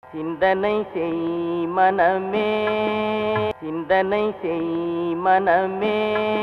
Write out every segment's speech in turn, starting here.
சிந்தனை செய் மனமே, சிந்தனை செய் மனமே,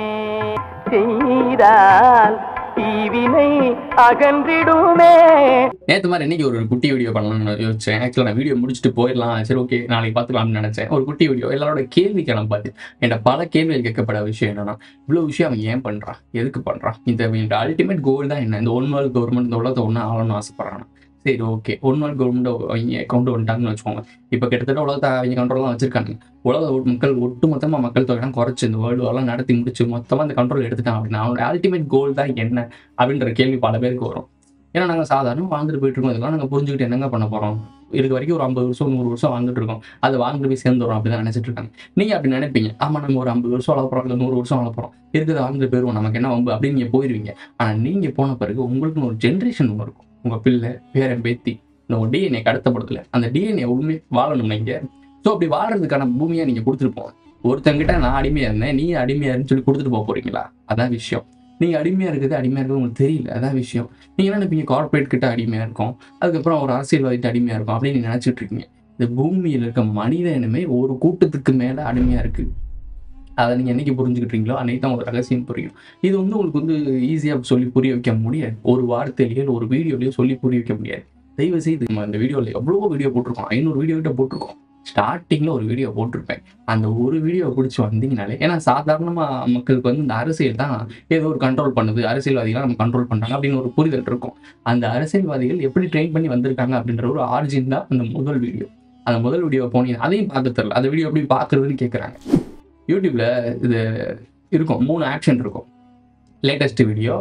செய்தால் தீவினை அகன்றிடுமே. நேற்று மாதிரி இன்னைக்கு ஒரு குட்டி வீடியோ பண்ணலாம்னு யோசிச்சேன். ஆக்சுவலாக நான் வீடியோ முடிச்சுட்டு போயிடலாம், சரி ஓகே நாளைக்கு பார்த்துக்கலாம்னு நினச்சேன். ஒரு குட்டி வீடியோ எல்லாரோட கேள்விக்கான பதில். என்கிட்ட பல கேள்விகள் கேட்கப்பட விஷயம் என்னன்னா, இவ்வளோ விஷயம் அவன் ஏன் பண்ணுறான், எதுக்கு பண்ணுறான், இந்த அல்டிமேட் கோல் தான் என்ன, இந்த ஒன் வேர்ல்ட் கவர்மெண்ட் இந்த உலகத்தை ஒன்றா ஆளணும்னு ஆசைப்படுறான். சரி ஓகே, ஒன் வேர்ல்ட் கவர்மெண்ட் அவங்க அக்கௌண்ட் வந்துட்டாங்கன்னு வச்சுக்கோங்க. இப்போ கிட்டத்தட்ட உலகத்தை அவங்க கண்ட்ரோல் தான் வச்சிருக்காங்க. உலக மக்கள் ஒட்டுமொத்தமாக மக்கள் தொகையெல்லாம் குறைச்சி இந்த வேர்ல்டு வரலாம் நடத்தி முடிச்சு மொத்தமாக இந்த கண்ட்ரோல் எடுத்துட்டான் அப்படின்னா அவனோட அல்டிமேட் கோல் தான் என்ன அப்படின்ற கேள்வி பல பேருக்கு வரும். ஏன்னா நாங்கள் சாதாரண வாழ்ந்துட்டு போயிட்டு இருக்கோம், இதெல்லாம் நாங்கள் புரிஞ்சுக்கிட்டு என்னங்க பண்ண போகிறோம், இருக்க வரைக்கும் ஒரு 50 வருஷம் 100 வருஷம் வாழ்ந்துட்டு இருக்கோம், அதை வாழ்ந்துட்டு போய் சேர்ந்துடும் அப்படி தான் நினச்சிட்டு இருக்காங்க. நீங்கள் அப்படி நினைப்பீங்க, ஆமாம் நம்ம ஒரு 50 வருஷம் வளர்ப்போம் இல்லை 100 வருஷம் வளர்ப்போம், இருக்கிறத வாழ்ந்துட்டு போயிடுவோம், நமக்கு என்ன வம்பு அப்படின்னு நீங்கள் போயிடுவீங்க. ஆனால் நீங்கள் போன பிறகு உங்களுக்குன்னு ஒரு ஜென்ரேஷன் ஒன்று இருக்கும், உங்கள் பிள்ளை பேரன் பேத்தி, இந்த ஒரு டிஎன்ஏ கடத்தப்படுத்தல, அந்த டிஎன்ஏ உண்மை வாழணும் நீங்கள். ஸோ அப்படி வாழ்றதுக்கான பூமியாக நீங்கள் கொடுத்துட்டு போங்க. ஒருத்தங்கிட்ட நான் அடிமையாக இருந்தேன், நீ அடிமையாக இருன்னு சொல்லி கொடுத்துட்டு போக போறீங்களா? அதான் விஷயம். நீங்கள் அடிமையாக இருக்கிறது உங்களுக்கு தெரியல, அதான் விஷயம். நீங்கள் என்ன நினைப்பீங்க, கார்பரேட் கிட்ட அடிமையாக இருக்கும், அதுக்கப்புறம் ஒரு அரசியல்வாதிட்டு அடிமையாக இருக்கும் அப்படின்னு நீங்கள் நினச்சிட்டு இருக்கீங்க. இந்த பூமியில் இருக்க மனித இனமே ஒரு கூட்டத்துக்கு மேலே அடிமையாக இருக்குது. அதை நீங்கள் என்னைக்கு புரிஞ்சுக்கிட்டீங்களோ அன்னைக்கு தான் ஒரு ரகசியம் புரியும். இது உங்களுக்கு ஈஸியாக சொல்லி புரிய வைக்க முடியாது, ஒரு வார்த்தையிலேயோ ஒரு வீடியோலையோ சொல்லி புரிய வைக்க முடியாது. தயவு செய்து இந்த வீடியோவில் எவ்வளோ வீடியோ போட்டிருக்கோம், 500 வீடியோ கிட்ட போட்டிருக்கோம். ஸ்டார்டிங்கில் ஒரு வீடியோ போட்டிருப்பேன், அந்த ஒரு வீடியோ பிடிச்சி வந்தீங்கனாலே, ஏன்னா சாதாரணமாக மக்களுக்கு இந்த அரசியல் தான் ஏதோ ஒரு கண்ட்ரோல் பண்ணுது, அரசியல்வாதிகளாம் நம்ம கண்ட்ரோல் பண்ணுறாங்க அப்படின்னு ஒரு புரிதல் இருக்கும். அந்த அரசியல்வாதிகள் எப்படி ட்ரெயின் பண்ணி வந்திருக்காங்க அப்படின்ற ஒரு ஆரிஜின் தான் அந்த முதல் வீடியோ. அந்த முதல் வீடியோ போனீங்கன்னா அதையும் பார்க்க தெரியல, அந்த வீடியோ எப்படி பார்க்குறதுன்னு கேட்குறாங்க. யூடியூப்பில் இது இருக்கும், 3 ஆக்ஷன் இருக்கும். லேட்டஸ்ட் வீடியோ,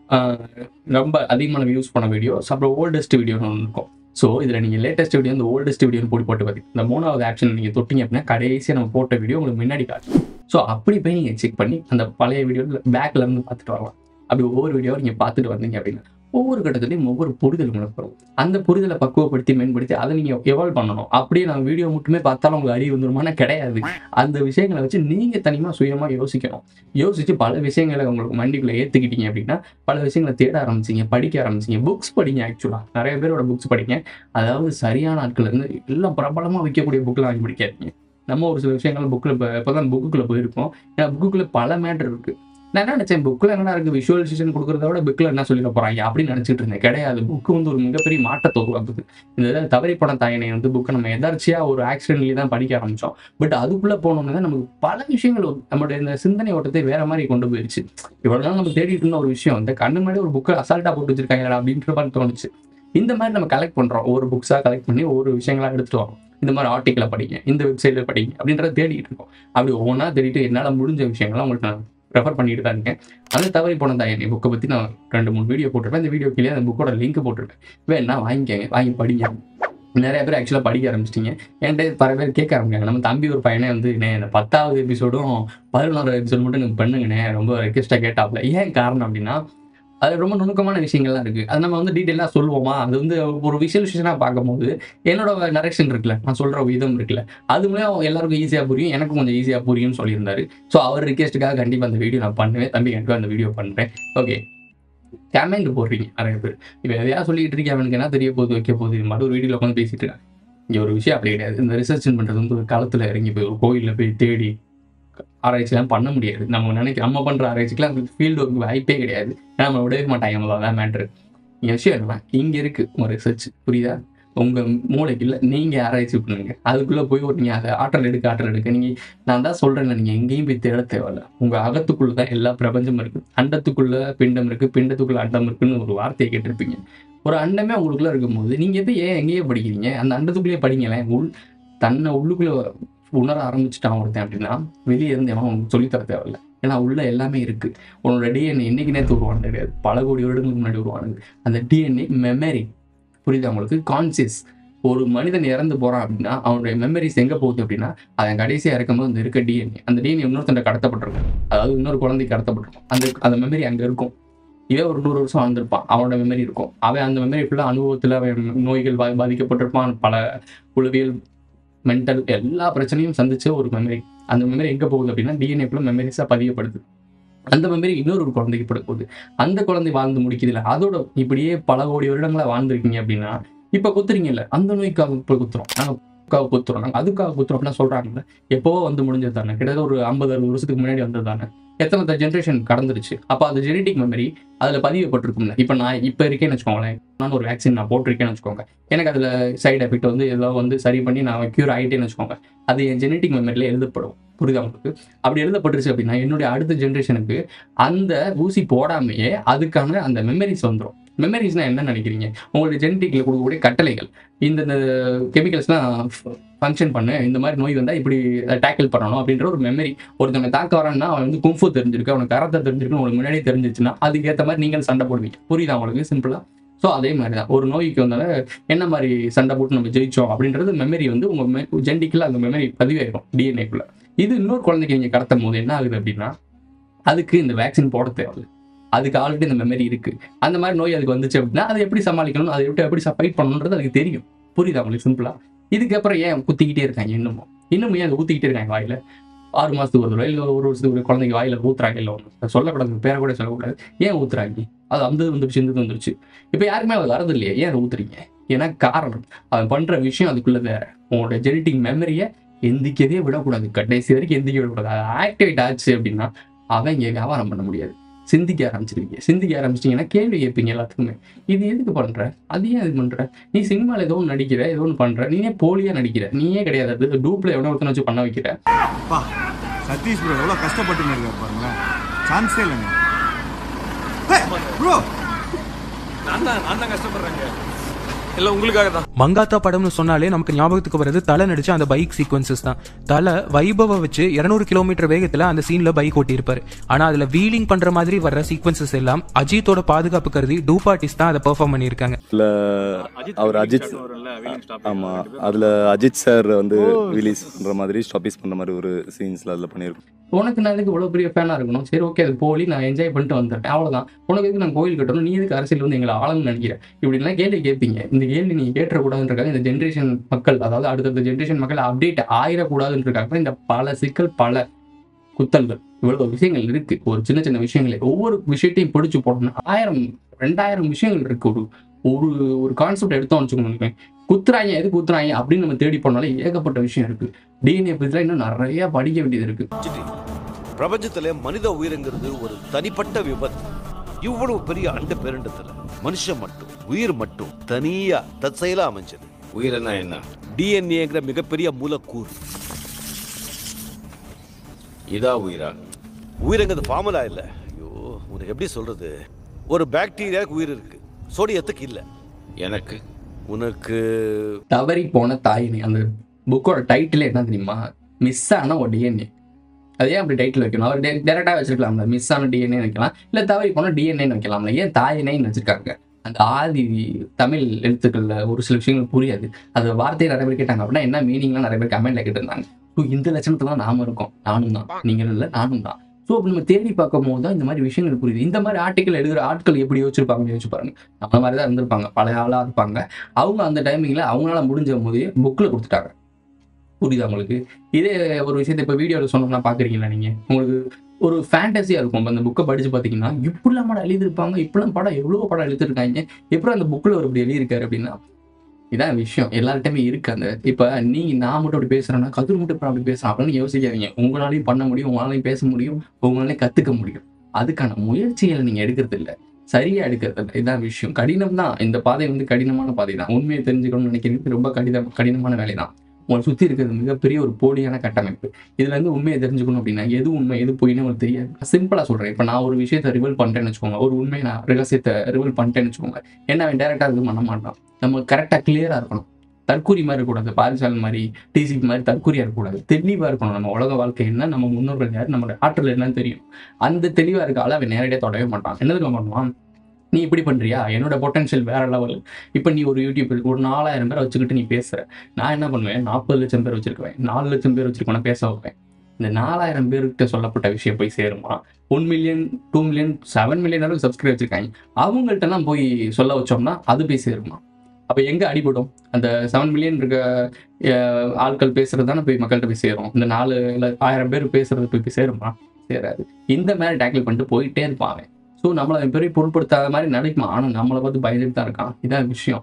ரொம்ப அதிகமான வியூஸ் பண்ண வீடியோஸ், அப்புறம் ஓல்டஸ்ட் வீடியோன்னு ஒன்று இருக்கும். ஸோ இதில் நீங்கள் லேட்டஸ்ட் வீடியோ இந்த ஓல்டஸ்ட் வீடியோன்னு போட்டு பார்த்தீங்க, இந்த 3வது ஆக்ஷன் நீங்கள் தொட்டிங்க அப்படின்னா கடைசியாக நம்ம போட்ட வீடியோ உங்களுக்கு முன்னாடி காட்டும். ஸோ அப்படி போய் நீங்கள் செக் பண்ணி அந்த பழைய வீடியோவில் பேக்கில் இருந்து பார்த்துட்டு வரலாம். அப்படி ஒவ்வொரு வீடியோவை நீங்கள் பார்த்துட்டு வந்தீங்க அப்படின்னா ஒவ்வொரு கட்டத்துலையும் ஒவ்வொரு புரிதல் உங்களுக்கு வரும். அந்த புரிதலை பக்குவப்படுத்தி மேம்படுத்தி அதை நீங்கள் எவால்வ் பண்ணணும். அப்படியே நான் வீடியோ மட்டுமே பார்த்தாலும் உங்களுக்கு அறிவு வந்துருமானா கிடையாது. அந்த விஷயங்களை வச்சு நீங்கள் தனியாக சுயமாக யோசிக்கணும். யோசித்து பல விஷயங்களை உங்களுக்கு மண்டிக்குள்ளே ஏற்றுக்கிட்டீங்க அப்படின்னா பல விஷயங்களை தேட ஆரம்பிச்சிங்க, படிக்க ஆரம்பிச்சிங்க. புக்ஸ் படிங்க. ஆக்சுவலாக நிறைய பேரோட புக்ஸ் படிங்க. அதாவது சரியான ஆட்கள் இருந்து எல்லாம் பிரபலமாக விற்கக்கூடிய புக்கெலாம் வாங்கி படிக்காதீங்க. நம்ம ஒரு சில விஷயங்கள் புக்கில் இப்போ தான் புக்குக்குள்ளே போயிருக்கோம். ஏன்னா புக்குக்குள்ளே பல மேட்டர் இருக்குது. நான் என்ன நினச்சேன், புக்கில் என்ன இருக்குது, விஷுவலைசேஷன் கொடுக்குறத விட புக்கில் என்ன சொல்லிட போகிறாங்க அப்படின்னு நினச்சிட்டு இருந்தேன். கிடையாது, புக்கு ஒரு மிகப்பெரிய மாற்றத்தை உருவாக்குது. இந்த தவறி போன தாயனை புக்கை நம்ம எதார்ச்சியாக ஒரு ஆக்சிடென்ட்லி தான் படிக்க ஆரம்பித்தோம். பட் அதுக்குள்ளே போனோம்னா தான் நமக்கு பல விஷயங்கள் நம்மளுடைய இந்த சிந்தனை ஓட்டத்தை வேற மாதிரி கொண்டு போயிடுச்சு. இவ்வளோ நாள் நம்ம தேடிட்டு இருந்த ஒரு விஷயம் இந்த கண்ணு முன்னாடி ஒரு புக்கை அசால்ட்டாக போட்டு வச்சிருக்காங்க அப்படின்ற மாதிரி தோணுச்சு. இந்த மாதிரி நம்ம கலெக்ட் பண்ணுறோம், ஒவ்வொரு புக்ஸாக கலெக்ட் பண்ணி ஒவ்வொரு விஷயங்களாக எடுத்துகிட்டு வரோம். இந்த மாதிரி ஆர்டிக்கலை படிங்க, இந்த வெப்சைட்டில் படிங்க அப்படின்றத தேடிட்டு இருக்கோம். அப்படி ஒவ்வொன்றா தேடிட்டு என்னால் முடிஞ்ச விஷயங்கள்லாம் உங்களுக்கு நான் ரெஃபர் பண்ணிட்டு தான் இருக்கேன். அந்த தவறி போன தாயனை புக்கை பற்றி நான் 2-3 வீடியோ போட்டிருப்பேன். இந்த வீடியோ கீழே அந்த புக்கோட லிங்க் போட்டிருப்பேன், வேணா வாங்கிக்கங்க, வாங்கி படிங்க. நிறைய பேர் ஆக்சுவலாக படிக்க ஆரம்பிச்சிட்டிங்க. என்கிட்ட பல பேர் கேட்க ஆரம்பிக்காங்க, நம்ம தம்பி ஒரு பையனே இந்த 10வது எபிசோடும் 11வது எபிசோடு மட்டும் எனக்கு பண்ணுங்கண்ணே ரொம்ப ரெக்வெஸ்ட்டாக கேட்டாப்ல. ஏன் காரணம் அப்படின்னா அது ரொம்ப நுணுக்கமான விஷயங்கள்லாம் இருக்குது. அது நம்ம டீட்டெயிலாக சொல்லுவோமா, அது ஒரு விஷுவலைசேஷனாக பார்க்கும்போது என்னோட நரேஷன் இருக்குல்ல, நான் சொல்கிற விதம் இருக்குல்ல, அது மூலம் எல்லாருக்கும் ஈஸியாக புரியும், எனக்கும் கொஞ்சம் ஈஸியாக புரியும்னு சொல்லியிருந்தாரு. ஸோ அவர் ரிக்வெஸ்ட்டுக்காக கண்டிப்பாக அந்த வீடியோ நான் பண்ணுவேன், தம்பி கண்டிப்பாக அந்த வீடியோ பண்ணுறேன். ஓகே, கமெண்ட் போடுறீங்க நிறைய பேர், இப்போ எதையா சொல்லிட்டு இருக்கேன், அவனுக்கு என்ன தெரிய போகுது வைக்க போகுது, இது மாதிரி ஒரு வீடியோவில் உட்காந்து பேசிட்டு இருக்கேன். இங்கே ஒரு விஷயம் அப்படி கிடையாது. இந்த ரிசர்ச் பண்ணுறது ஒரு களத்தில் இறங்கி போய் ஒரு கோயிலில் போய் தேடி ஆராய்ச்சிலாம் பண்ண முடியாது. நம்ம பண்ணுற ஆராய்ச்சிக்கெலாம் ஃபீல்டு ஒர்க் வாய்ப்பே கிடையாது. ஏன்னா நம்ம விடவே மாட்டாங்க, அவ்வளோதான் மேட்ரு. இங்கே விஷயம் என்ன, இங்கே இருக்குது ஒரு ரிசர்ச், புரியுதா? உங்கள் மூளைக்கு இல்லை, நீங்கள் ஆராய்ச்சி பண்ணுங்க. அதுக்குள்ளே போய் நீங்கள் அதை ஆற்றல் எடுக்க நீங்கள், நான் தான் சொல்கிறேன்ல, நீங்கள் எங்கேயும் போய் தேட தேவையில்ல. உங்கள் அகத்துக்குள்ளே தான் எல்லா பிரபஞ்சமும் இருக்குது. அண்டத்துக்குள்ளே பிண்டம் இருக்குது, பிண்டத்துக்குள்ளே அண்டம் இருக்குன்னு ஒரு வார்த்தையை கேட்டிருப்பீங்க. ஒரு அண்டமே உங்களுக்குள்ளே இருக்கும்போது நீங்கள் போய் எங்கேயே படிக்கிறீங்க, அந்த அண்டத்துக்குள்ளேயே படிங்களேன். தன்னை உள்ளுக்குள்ளே உணர ஆரம்பிச்சுட்டான் ஒருத்தன் அப்படின்னா வெளியே இருந்து அவன் உங்களுக்கு சொல்லித்தர தேவையில்லை. ஏன்னா உள்ள எல்லாமே இருக்குது. உன்னோட டிஎன்ஏ இன்னைக்கு நேற்று உருவானது கிடையாது, பல கோடி வருடங்களுக்கு முன்னாடி உருவானது. அந்த டிஎன்ஏ மெமரி, புரியுது உங்களுக்கு? கான்சியஸ். ஒரு மனிதன் இறந்து போகிறான் அப்படின்னா அவனுடைய மெமரிஸ் எங்கே போகுது அப்படின்னா அவன் கடைசியாக இறக்கும்போது அந்த இருக்க டிஎன்ஏ, அந்த டிஎன்ஏ இன்னொருத்தன் கடத்தப்பட்டிருக்கும், அதாவது இன்னொரு குழந்தைக்கு கடத்தப்பட்டிருக்கும். அந்த மெமரி அங்கே இருக்கும். இதே ஒரு 100 வருஷம் வாழ்ந்திருப்பான், அவனோட மெமரி இருக்கும். அவன் அந்த மெமரி ஃபுல்லாக அனுபவத்தில் அவன் நோய்கள் பாதிக்கப்பட்டிருப்பான், பல உளவியல் மென்டல் எல்லா பிரச்சனையும் சந்திச்ச ஒரு மெமரி. அந்த மெமரி எங்கே போகுது அப்படின்னா டிஎன்ஏக்குள்ள மெமரிஸாக பதியப்படுது. அந்த மெமரி இன்னொரு குழந்தைக்கு பட போகுது. அந்த குழந்தை வாழ்ந்து முடிக்குதுல, அதோட இப்படியே பல கோடி வருடங்களா வாழ்ந்துருக்கீங்க அப்படின்னா இப்போ குத்துறீங்கல்ல, அந்த நோய்க்காக இப்போ குத்துறோம், நாங்கள் குத்துறோம், நாங்கள் அதுக்காக குத்துறோம் அப்படிலாம் சொல்கிறாங்கல்ல. எப்போவோ வந்து முடிஞ்சது தானே, கிட்டத்தட்ட ஒரு 50-60 வருஷத்துக்கு முன்னாடி வந்தது தானே. எத்தனை ஜென்ரேஷன் கடந்துருச்சு. அப்போ அது ஜெனடிக் மெமரி அதில் பதியப்பட்டிருக்கும்ல. இப்போ நான் இப்போ இருக்கேன்னு வச்சுக்கோங்களேன், நான் ஒரு வேக்சின் நான் போட்டிருக்கேன்னு வச்சுக்கோங்க, எனக்கு அதில் சைடு எஃபெக்ட் வந்து ஏதோ வந்து சரி பண்ணி நான் க்யூர் ஆகிட்டேன்னு வச்சுக்கோங்க, அது என் ஜெனடிக் மெமரியில் எழுதப்படும். புரியுதா உங்களுக்கு? அப்படி எழுதப்பட்டுருச்சு அப்படின்னா என்னுடைய அடுத்த ஜென்ரேஷனுக்கு அந்த ஊசி போடாமையே அதுக்கான அந்த மெமரிஸ் வந்துடும். மெமரிஸ்னா என்ன நினைக்கிறீங்க? உங்களுடைய ஜெனடிக்ல கொடுக்கக்கூடிய கட்டளைகள், இந்த கெமிக்கல்ஸ்லாம் ஃபங்க்ஷன் பண்ணு, இந்த மாதிரி நோய் வந்தால் இப்படி டேக்கிள் பண்ணணும் அப்படின்ற ஒரு மெமரி. ஒருத்தவங்க தாக்க வரான்னா அவன் வந்து குங்ஃபூ தெரிஞ்சிருக்கு, அவனுக்கு கராத்தே தெரிஞ்சிருக்கு, உங்களுக்கு முன்னாடியே தெரிஞ்சிச்சுன்னா அதுக்கேற்ற மாதிரி நீங்கள் சண்டை போடுவீங்க. புரியுதா உங்களுக்கு? சிம்பிளா. ஸோ அதே மாதிரி தான் ஒரு நோய்க்கு வந்தால என்ன மாதிரி சண்டை போட்டு நம்ம ஜெயிச்சோம் அப்படின்றது மெமரி வந்து உங்கள் ஜெனடிக்கில் அந்த மெமரி பதிவாயிடும் டிஎன்ஏக்குள்ள. இது இன்னொரு குழந்தைக்கு நீங்கள் கடத்தும் போது என்ன ஆகுது அப்படின்னா, அதுக்கு இந்த வேக்சின் போட தேவையில்லை, அதுக்கு ஆல்ரெடி இந்த மெமரி இருக்கு. அந்த மாதிரி நோய் அதுக்கு வந்துச்சு அப்படின்னா அதை எப்படி சமாளிக்கணும், அதை விட்டு எப்படி ஃபைட் பண்ணணுன்றது அதுக்கு தெரியும். புரியுதா உங்களுக்கு? சிம்பிளா. இதுக்கப்புறம் ஏன் குத்திக்கிட்டே இருக்காங்க? இன்னமும் ஏன் அதை ஊற்றிக்கிட்டே இருக்காங்க வாயில? 6 மாதத்துக்கு ஒரு தடவை இல்லை 1 வருஷத்துக்கு ஒரு குழந்தைக்கு வாயில ஊத்துறாங்க. இல்லை ஒன்று சொல்லக்கூடாது, பேரை கூட சொல்லக்கூடாது. ஏன் ஊத்துறாங்க? அது அந்த வந்துருச்சு, இந்த வந்துருச்சு. இப்போ யாருக்குமே அது வரது இல்லையே, ஏன் அதை ஊத்துறீங்க? ஏன்னா காரணம், அவன் பண்ற விஷயம் அதுக்குள்ள வேற. உங்களோட ஜெனடிக் மெமரியை எந்திக்கவே விடக்கூடாது, கடைசி வரைக்கும் எந்திக்க விடக்கூடாது. அது ஆக்டிவேட் ஆச்சு அப்படின்னா அவன் இங்கே வியாபாரம் பண்ண முடியாது. சிந்திக்க ஆரம்பிச்சிட்டீங்கன்னா கேள்வி கேட்பீங்க எல்லாத்துக்குமே. இது எதுக்கு பண்ற? அது ஏன் இது பண்ற? நீ சினிமாவில் ஏதோ ஒன்று நடிக்கிற, ஏதோ ஒன்று பண்ற, நீயே போலியா நடிக்கிற, நீயே கிடையாது, அது டூப்ல எவ்வளோ ஒருத்தனை வச்சு பண்ண வைக்கிற. சதீஷ் ப்ரோ எவ்வளோ கஷ்டப்பட்டு இருக்காரு பாருங்களேன், சான்ஸே இல்லைங்க ப்ரோ. நான் தான் கஷ்டப்படுறேங்க, இல்ல உங்களுக்காக தான். மங்காத்தா படம்னு சொன்னாலே நமக்கு ஞாபகத்துக்கு வர்றது தலை நடிச்ச அந்த பைக் சீக்வன்சஸ் தான். தலை வைபவ வச்சு 200 கிலோமீட்டர் வேகத்துல அந்த சீன்ல பைக் ஓட்டி இருப்பாரு. ஆனா அதுல வீலிங் பண்ற மாதிரி வர்ற சீக்வன்சஸ் எல்லாம் அஜித்தோட பாதுகாப்பு கருதி டூப் ஆர்டிஸ்ட் தான் அதை பெர்ஃபார்ம் பண்ணியிருக்காங்க. அவர் அஜித், ஆமா, அதுல அஜித் சார் வந்து ரிலீஸ் பண்ற மாதிரி ஸ்டாப்பிஸ் பண்ற மாதிரி ஒரு சீன்ஸ்ல அதுல பண்ணியிருக்கோம். உனக்கு நான் எதுக்கு இவ்வளோ பெரிய ஃபேனாக இருக்கணும்? சரி ஓகே, அது போலி, நான் என்ஜாய் பண்ணிட்டு வந்துட்டேன், அவ்வளோதான். உனக்கு எதுக்கு நான் கோயில் கட்டணும்? நீ எதுக்கு அரசியல் வந்து எங்களை ஆளுன்னு நினைக்கிறேன்? இப்படிலாம் கேள்வி கேட்பீங்க. இந்த கேள்வி நீ கேட்டக்கூடாதுன்றக்காக இந்த ஜென்ரேஷன் மக்கள், அதாவது அடுத்தடுத்த ஜென்ரேஷன் மக்கள் அப்டேட் ஆயிடக்கூடாதுன்றக்காக இந்த பல சிக்கல், பல குத்தல்கள், இவ்வளவு விஷயங்கள் இருக்கு. ஒரு சின்ன சின்ன விஷயங்களே ஒவ்வொரு விஷயத்தையும் பிடிச்சு போடணும். 1000-2000 விஷயங்கள் இருக்கு. ஒரு ஒரு கான்செப்ட் எடுத்தோம்னு வச்சுக்கோங்க, குத்துறாங்க, எது குத்துறாங்க அப்படின்னு நம்ம தேடி போனாலே ஏகப்பட்ட விஷயம் இருக்கு. டிஎன்ஏ பத்தில இன்னும் நிறைய படிக்க வேண்டியது இருக்கு. பிரபஞ்சத்துல மனித உயிர்ங்கிறது ஒரு தனிப்பட்ட விபத்து. இவ்வளவு பெரிய அண்ட பேரண்டத்துல மனுஷன் மட்டும், உயிர் மட்டும் தனியா தற்செயலா அமைஞ்சது. உயிர்னா என்ன? டிஎன்ஏங்கிற மிகப்பெரிய மூலக்கூறு. இதா உயிரா? உயிர்ங்கிறது ஃபார்முலா இல்ல. ஐயோ, உனக்கு எப்படி சொல்றது? ஒரு பாக்டீரியாவுக்கு உயிர் இருக்கு, சோடியத்துக்கு இல்ல. எனக்கு, உனக்கு தவறி போன தாயினி. அந்த புக்கோட டைட்டில் என்ன தெரியுமா? மிஸ் ஆன ஒரு டிஎன்ஏ. அதே அப்படி டைட்டில் வைக்கணும். அவர் டேரக்டாக வச்சிருக்கலாம்ல, மிஸ் ஆன டிஎன்ஏ வைக்கலாம், இல்லை தவறி போன டிஎன்ஏன்னு வைக்கலாம்ல. ஏன் தாயினைன்னு வச்சிருக்காங்க? அந்த ஆதி தமிழ் எழுத்துக்கள்ல ஒரு சில விஷயங்கள் புரியாது. அது வார்த்தையை நிறைய பேர் கேட்டாங்க அப்படின்னா என்ன மீனிங்லாம் நிறைய பேர் கமெண்ட்ல கேட்டிருந்தாங்க. ஸோ இந்த லட்சணத்துல தான் நாம இருக்கோம், நானும் தான், நீங்கள் இல்லை நானும் தான். ஸோ அப்படி நம்ம தேடி பார்க்கும் போது தான் இந்த மாதிரி விஷயங்கள் புரியுது. இந்த மாதிரி ஆர்டிக்கல் எழுதுகிற ஆட்கள் எப்படி யோசிச்சிருப்பாங்க யோசிச்சு பாருங்க. நம்ம மாதிரி தான் இருந்திருப்பாங்க, பழைய ஆளாக இருப்பாங்க. அவங்க அந்த டைமிங்கில் அவங்களால முடிஞ்ச போதே புக்கில் கொடுத்துட்டாங்க. புரியுதா உங்களுக்கு? இதே ஒரு விஷயத்தை இப்போ வீடியோவில் சொன்னோம்னா பார்க்குறீங்களா நீங்கள்? உங்களுக்கு ஒரு ஃபேண்டஸியாக இருக்கும். அந்த புக்கை படித்து பார்த்தீங்கன்னா இப்படிலாம் படம் எழுதியிருப்பாங்க, இப்படிலாம் படம் எவ்வளோ படம் எழுதிருக்காங்க, எப்படி அந்த புக்கில் ஒரு இப்படி எழுதியிருக்காரு அப்படின்னா இதான் விஷயம். எல்லார்ட்டையுமே இருக்கு. அந்த இப்போ நான் மட்டும் அப்படி பேசுறேன்னா கதிர் மட்டும் இப்போ அப்படி பேசுறேன் அப்படின்னு யோசிக்காதீங்க. உங்களாலையும் பண்ண முடியும், உங்களாலையும் பேச முடியும், உங்களாலையும் கற்றுக்க முடியும். அதுக்கான முயற்சிகளை நீங்கள் எடுக்கிறது இல்லை, சரியா எடுக்கிறது இல்லை. இதான் விஷயம். கடினம் தான். இந்த பாதை வந்து கடினமான பாதை தான். உண்மையை தெரிஞ்சுக்கணும்னு நினைக்கிறது ரொம்ப கடினமான வேலை தான். உங்களை சுற்றி இருக்கிறது மிகப்பெரிய ஒரு போலியான கட்டமைப்பு. இதுல இருந்து உண்மையை தெரிஞ்சுக்கணும் அப்படின்னா எது உண்மை எது பொய்ன்னு உங்களுக்கு தெரியாது. சிம்பிளா சொல்றேன். இப்போ நான் ஒரு விஷயத்தை ரிவீல் பண்ணிட்டேன்னு வச்சுக்கோங்க, ஒரு உண்மையை நான் ரகசியத்தை ரிவீல் பண்ணிட்டேன்னு வச்சுக்கோங்க, என்ன அவன் டேரக்டா இது பண்ண மாட்டான். நம்ம கரெக்டா கிளியரா இருக்கணும். தற்கூரி மாதிரி இருக்கக்கூடாது, பாரிசால் மாதிரி டிசிபி மாதிரி தற்கூரியா இருக்கக்கூடாது. தெளிவா இருக்கணும். நம்ம உலக வாழ்க்கை என்ன, நம்ம முன்னோர்கள் யார், நம்மளோட ஆற்றல் என்னன்னு தெரியும். அந்த தெளிவா இருக்கால அவன் நேரடியாக தொடவே மாட்டான். என்ன தெரியுமா பண்ணுவான்? நீ இப்படி பண்றியா, என்னோட பொட்டன்ஷியல் வேற லெவல். இப்போ நீ ஒரு யூடியூப் ஒரு 4000 பேரை வச்சுக்கிட்டு நீ பேசுற, நான் என்ன பண்ணுவேன்? 40 லட்சம் பேர் வச்சிருக்கேன், 4 லட்சம் பேர் வச்சிருக்கேன், பேச வைப்பேன். இந்த 4000 பேர்கிட்ட சொல்லப்பட்ட விஷயம் போய் சேருமா? 1 மில்லியன் 2 மில்லியன் 7 மில்லியன் அளவுக்கு சப்ஸ்கிரைப் வச்சிருக்காங்க, அவங்கள்ட்டலாம் போய் சொல்ல வச்சோம்னா அது போய் சேருமா? அப்போ எங்கே அடிபடும்? அந்த 7 மில்லியன் இருக்க ஆட்கள் பேசுறது தானே போய் மக்கள்கிட்ட போய் சேரும். இந்த 4,000 பேர் பேசுறது போய் சேருமா? சேராது. இந்த மாதிரி டேக்கிள் பண்ணிட்டு போயிட்டே இருப்பாங்க. ஸோ நம்மளை பெரிய பொருட்படுத்தாத மாதிரி நினைக்குமா, ஆனால் நம்மளை பார்த்து பயந்துட்டு தான் இருக்கான். இதான் விஷயம்.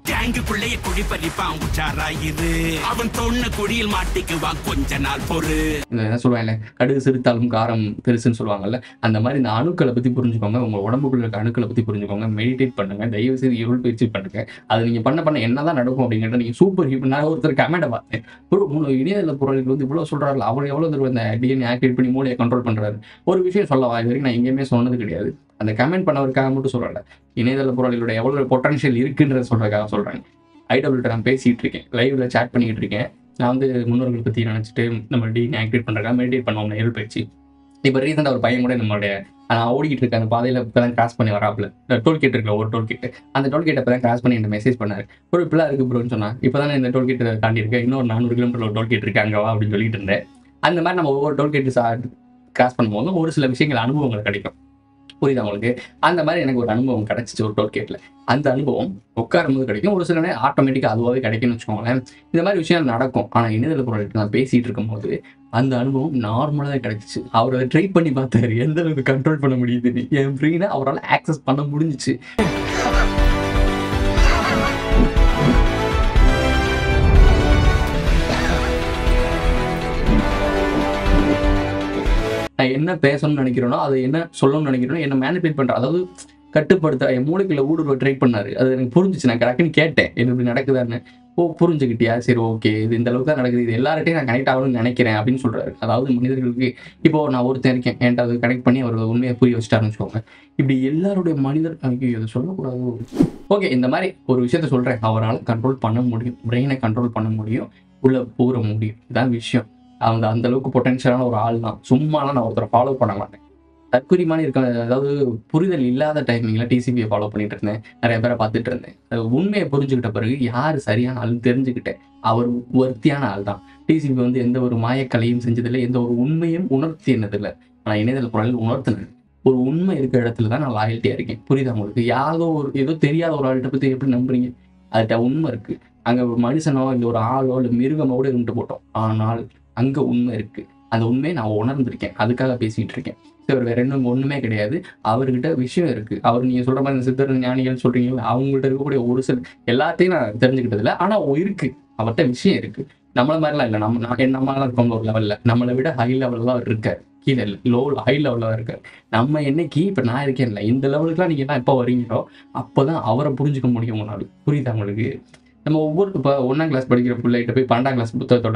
என்ன சொல்லுவாங்கல்ல, கடுகு சிறுத்தாலும் காரம் பெருசுன்னு சொல்லுவாங்கல்ல, அந்த மாதிரி இந்த அணுக்களை பற்றி புரிஞ்சுக்கோங்க. உங்கள் உடம்புக்குள்ள இருக்க அணுக்களை பற்றி புரிஞ்சுக்கோங்க. மெடிடேட் பண்ணுங்க, தயவு செய்து இருள் பயிற்சி பண்ணுங்க. அது நீங்கள் பண்ண என்னதான் நடக்கும் அப்படிங்கிறத நீங்கள் சூப்பர் ஹியூமன். நான் ஒருத்தர் கமெண்ட்டை பார்த்தேன், இணையதள பொருளுக்கு வந்து இவ்வளோ சொல்கிறாரு, அவர் எவ்வளோ தூரம் இந்த டிஎன்ஏ ஆக்டிவேட் பண்ணி மூளையை கண்ட்ரோல் பண்ணுறாரு. ஒரு விஷயம் சொல்லவா, இது வரைக்கும் நான் எங்கேயுமே சொன்னது கிடையாது. அந்த கமெண்ட் பண்ணவருக்காக மட்டும் சொல்லலை, இணையதள பொருளோட எவ்வளோ பொட்டன்ஷியல் இருக்குன்றத சொல்கிறதுக்காக சொல்கிறேன். ஐடபிள்கிட்ட நான் பேசிகிட்டு இருக்கேன், லைவ்ல சேட் பண்ணிக்கிட்டு இருக்கேன். நான் வந்து முன்னோர்கள் பற்றி நினச்சிட்டு நம்ம டிஎன்ஏ ஆக்டிவேட் பண்ணுறதுக்காக மெடிடேட் பண்ணுவோம் இருள் பயிற்சி. இப்போ ரீசெண்டாக ஒரு பையன் கூட நம்மளுடைய நான் ஓடிக்கிட்டு இருக்கேன் அந்த பாதையில் இப்போ தான் கிராஸ் பண்ணி வராப்புல, டோல்கேட் இருக்குல்ல ஒரு டோல்கேட்டு, அந்த டோல்கேட்டை இப்போ தான் கிராஸ் பண்ணி எனக்கு மெசேஜ் பண்ணார். ஒரு இப்பெல்லாம் இருக்குது ப்ரோன்னு சொன்னால், இப்போ தான் இந்த டோல்கேட்டை தாண்டி இருக்கேன், இன்னொரு 400 கிலோமீட்டர் ஒரு டோல்கேட் இருக்கு அங்கே வா அப்படின்னு சொல்லிட்டு இருந்தேன். அந்த மாதிரி நம்ம ஒவ்வொரு டோல்கேட்டு கிராஸ் பண்ணும்போது ஒரு சில விஷயங்கள் அனுபவங்கள் கிடைக்கும். புரியுது அவங்களுக்கு? அந்த மாதிரி எனக்கு ஒரு அனுபவம் கிடைச்சிச்சு ஒரு டோல்கேட்டில். அந்த அனுபவம் உட்காரும்போது கிடைக்கும், ஒரு சில நேரம் ஆட்டோமேட்டிக்காக அதுவாகவே கிடைக்கும்னு வச்சுக்கோங்களேன். இந்த மாதிரி விஷயம் நடக்கும். ஆனால் இணையதள பொருளுக்கு நான் பேசிகிட்டு இருக்கும்போது அந்த அனுபவம் நார்மலாக தான் கிடைச்சிச்சு. அவர் அதை ட்ரை பண்ணி பார்த்தாரு, எந்த அளவுக்கு கண்ட்ரோல் பண்ண முடியுதுன்னு. என் ஃப்ரீனை அவரால் ஆக்சஸ் பண்ண முடிஞ்சிச்சு. நான் என்ன பேசணும்னு நினைக்கிறேனோ, அதை என்ன சொல்லணும்னு நினைக்கிறேனோ, என்ன மேனிபுலேட் பண்ணுறேன், அதாவது கட்டுப்படுத்த என் மூளைக்குள்ள ஊடுருவ ட்ரை பண்ணாரு. அது எனக்கு புரிஞ்சிச்சு. நான் கரெக்டுன்னு கேட்டேன், என்ன இப்படி நடக்குதான்னு. ஓ புரிஞ்சுக்கிட்டியா, சரி ஓகே, இது இந்த அளவுக்கு தான் நடக்குது, இது எல்லார்ட்டையும் நான் கனெக்ட் ஆகணும்னு நினைக்கிறேன் அப்படின்னு சொல்றாரு. அதாவது மனிதர்களுக்கு இப்போ நான் ஒருத்தன் இருக்கேன், என்கிட்ட அது கனெக்ட் பண்ணி அவர் உண்மையை புரிய வச்சுட்டாருன்னு வச்சுக்கோங்க. இப்படி எல்லாருடைய மனிதர் அதை சொல்லக்கூடாது. ஓகே, இந்த மாதிரி ஒரு விஷயத்த சொல்றேன், அவரால் கண்ட்ரோல் பண்ண முடியும், பிரெயினை கண்ட்ரோல் பண்ண முடியும், உள்ள பூர முடியும். இதான் விஷயம். அவங்க அந்த அளவுக்கு பொட்டன்ஷியலான ஒரு ஆள் தான். சும்மாலாம் நான் ஒருத்தரை ஃபாலோ பண்ண மாட்டேன். தற்குறிமான இருக்க, அதாவது புரிதல் இல்லாத டைமிங்கில் டிசிபியை ஃபாலோ பண்ணிட்டு இருந்தேன், நிறைய பேரை பார்த்துட்டு இருந்தேன். உண்மையை புரிஞ்சுக்கிட்ட பிறகு யார் சரியான ஆள் தெரிஞ்சுக்கிட்டேன், அவர் வர்த்தியான ஆள் தான். டிசிபி வந்து எந்த ஒரு மாயக்கலையும் செஞ்சதில்லை, எந்த ஒரு உண்மையும் உணர்த்தினதில்லை. ஆனால் இணையதள பொருளில் உணர்த்தினேன். ஒரு உண்மை இருக்கிற இடத்துல தான் நான் லாயல்ட்டியாக இருக்கேன். புரியுதா உங்களுக்கு? ஏதோ தெரியாத ஒரு ஆள்கிட்ட பற்றி எப்படி நம்புறீங்க? அதுகிட்ட உண்மை இருக்குது. அங்கே மனுஷனோ இல்லை ஒரு ஆளோ இல்லை மிருகமோ கூட இருந்துட்டு போட்டோம், ஆனால் அங்கே உண்மை இருக்குது. அந்த உண்மையை நான் உணர்ந்திருக்கேன், அதுக்காக பேசிகிட்டு இருக்கேன். சரி, வேற ஒன்றுமே கிடையாது. அவர்கிட்ட விஷயம் இருக்குது. அவர் நீங்கள் சொல்கிற மாதிரி இந்த சித்தர் ஞானிகள் சொல்கிறீங்களா, அவங்கள்ட்ட இருக்கக்கூடிய ஒரு சில எல்லாத்தையும் நான் தெரிஞ்சுக்கிட்டதில்லை. ஆனால் இருக்குது, அவர்கிட்ட விஷயம் இருக்குது. நம்மள மாதிரிலாம் இல்லை. நம்மளாம் இருக்கோம் ஒரு லெவலில், நம்மளை விட ஹை லெவலில் அவர் இருக்கார், கீழே இல்லை, ஹை லெவலில் தான் இருக்கார். நம்ம என்னைக்கு இப்போ நான் இருக்கேன்ல, இந்த லெவலுக்குலாம் நீங்கள் எப்போ வரீங்களோ அப்போ தான் அவரை புரிஞ்சுக்க முடியும் உங்களால். புரியுதா உங்களுக்கு? நம்ம ஒவ்வொரு இப்போ 1ஆம் கிளாஸ் படிக்கிற பிள்ளைகிட்ட போய் 12ஆம் கிளாஸ் புத்தகத்தோட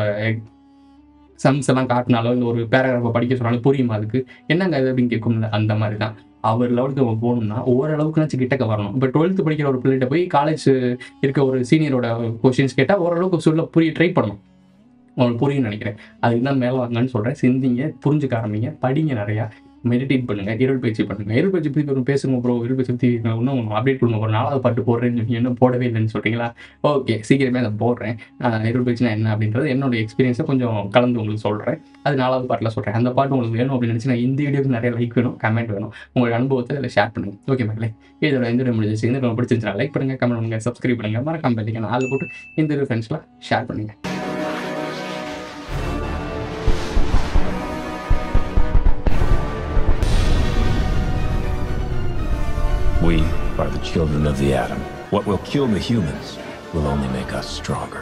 சம்ஸ் எல்லாம் காட்டினாலோ இல்லை ஒரு பேராகிராஃபை படிக்க சொன்னாலும் புரியுமா அதுக்கு? என்னங்க அது அப்படின்னு கேட்கும்ல, அந்த மாதிரி தான். அவர் லெவலுக்கு நம்ம போகணும்னா ஓரளவுக்குனாச்சும் கிட்டக்க வரணும். இப்போ 12th படிக்கிற ஒரு பிள்ளைகிட்ட போய் காலேஜ் இருக்க ஒரு சீனியரோட கொஸ்டின்ஸ் கேட்டால் ஓரளவுக்கு சொல்ல ட்ரை பண்ணணும். உங்களுக்கு புரியும்னு நினைக்கிறேன். அதுக்கு தான் மேலே வாங்கன்னு சொல்கிறேன். சிந்திங்க, புரிஞ்சுக்க ஆரம்பிங்க, படிங்க, நிறையா மெடிடேட் பண்ணுங்க, இருள் பயிற்சி பண்ணுங்க. இருள் பயிற்சி பற்றி ஒரு பேசுங்க ப்ரோ, இருள் பயிற்சி பற்றி இன்னும் அப்டேட் கொடுங்க. ஒரு 4வது பாட்டு போடுறேன்னு சொல்லி இன்னும் போடவே இல்லைன்னு சொல்கிறீங்களா? ஓகே, சீக்கிரமே அதை போடுறேன். இருள் பயிற்சினா என்ன அப்படின்றது என்னோட எக்ஸ்பீரியன்ஸை கொஞ்சம் கலந்து உங்களுக்கு சொல்கிறேன். அது 4வது பாட்டில் சொல்கிறேன். அந்த பாட்டு உங்களுக்கு வேணும் அப்படின்னு நினச்சி, நான் இந்த வீடியோக்கு நிறைய லைக் வேணும், கமெண்ட் வேணும், உங்களோட அனுபவத்தை அதில் ஷேர் பண்ணுங்க. ஓகே மக்களே, இதோட இந்த வீடியோ முடிஞ்சிச்சு. இந்த வீடியோ பிடிச்சிருந்துச்சுன்னா லைக் பண்ணுங்கள், கமெண்ட் பண்ணுங்கள், சப்ஸ்கிரைப் பண்ணுங்கள், மறக்காம பெல் ஐகானை ஆல் போட்டு இந்த வீடியோ ஃப்ரெண்ட்ஸ்லாம் ஷேர் பண்ணுங்கள். We are the children of the atom. What will kill the humans will only make us stronger.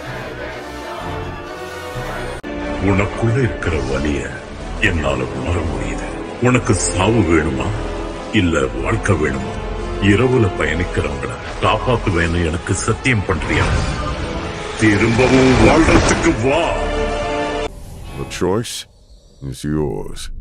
உனக்குள்ள இருக்கிற வலிய என்னால உணர முடியுது. உனக்கு சாவு வேணுமா இல்ல வாழ்க்கை வேணுமா? இரவுல பயணிக்கிறவங்கள காப்பாத்துவேன்னு எனக்கு சத்தியம் பண்றியா? திரும்பவும் வாழ்றதுக்கு வா. The choice is yours.